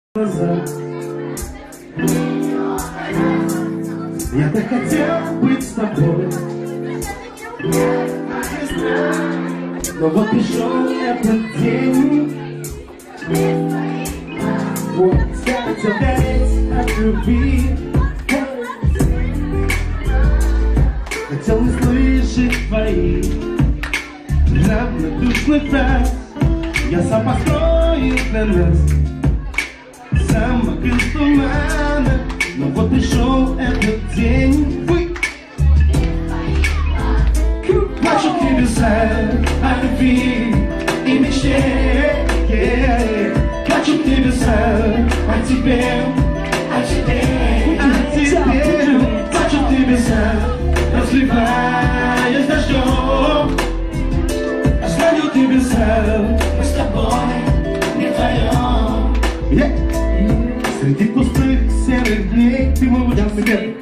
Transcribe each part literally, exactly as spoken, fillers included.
назад. Я так хотел быть с тобой, но вот пришел этот день. Вот сказать опять от любви. Хотел не слышать твои равнодушных фраз. Я сам построил для нас замок из тумана, но вот пришел этот день. Вы плачут небеса о любви и мечте, yeah. Плачут небеса о тебе, о тебе, о тебе. Плачут небеса, разливаясь дождем. Знают небеса, мы с тобой не вдвоем, yeah. Среди пустых серых дней ты мой лучший свет.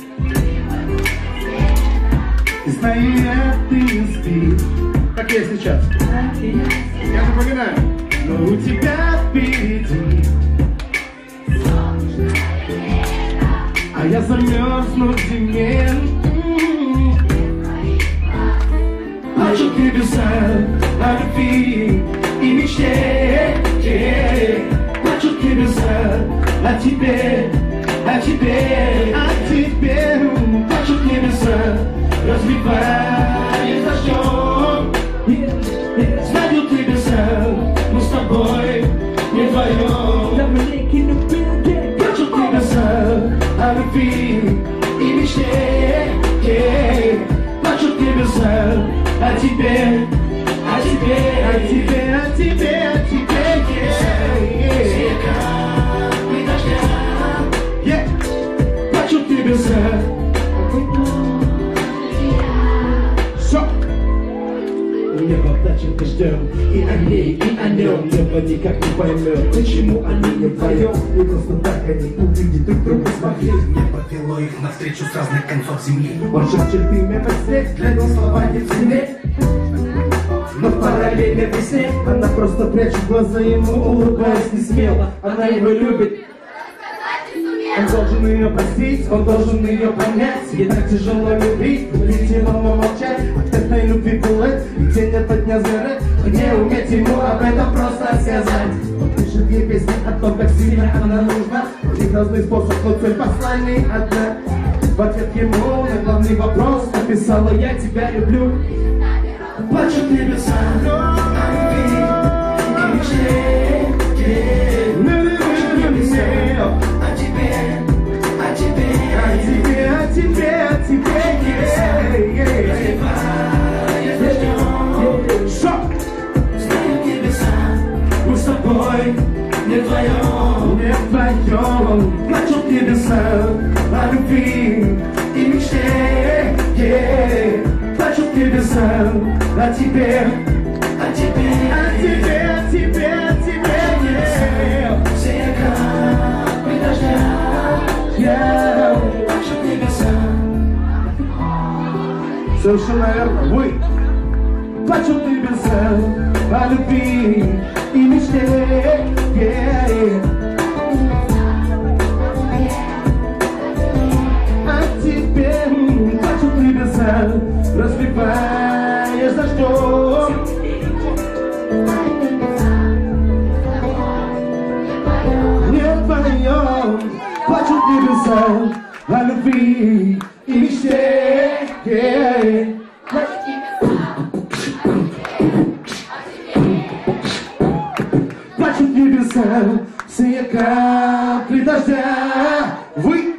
И знаю я, ты не спишь, как я сейчас. Я напоминаю, но у тебя впереди, а я замерзну в зиме. Плачут небеса о любви и мечте, плачут небеса о тебе, о тебе, о тебе. Плачут небеса, разливаясь дождем. Знают небеса, мы с тобой не вдвоем. Плачут небеса о любви и мечте, плачут небеса о тебе, о тебе, о тебе, о тебе, о тебе, плачут небеса. Все. Небо плачет дождем, и о ней, и о нем. Небо никак не поймет, почему они не вдвоем. И просто так они увидят друг друга смогли. Небо вело их навстречу с разных концов земли. Он шепчет имя во сне, глядел слова не в земле. Но в параллельной весне она просто прячет глаза ему, улыбаясь не смело. Она его любит. Он должен ее простить, он должен ее понять. Ей так тяжело любить, тяжело молчать. От этой любви гулять, и день ото дня сгорать. Где уметь ему об этом просто сказать? Он пишет ей песни о том, как сильно она нужна. У них разный способ, но цель посланий одна. В ответ ему на главный вопрос написала: я тебя люблю. Плачут небеса о любви и мечте, плачут небеса о тебе, о тебе, о тебе, о тебе, о тебе, разливаясь дождем. Знают небеса, мы с тобой не вдвоем, не вдвоем. Плачут небеса о любви и мечте, плачут небеса о тебе, о тебе, о тебе, о тебе, о тебе. Все капли дождя, плачут небеса. Совершенно верно, вы. Плачут небеса о любви и мечте, о тебе. Плачут небеса, разливаясь дождем. Не вдвоем. Плачут небеса о любви и мечте. Плачут небеса, все капли дождя. Вы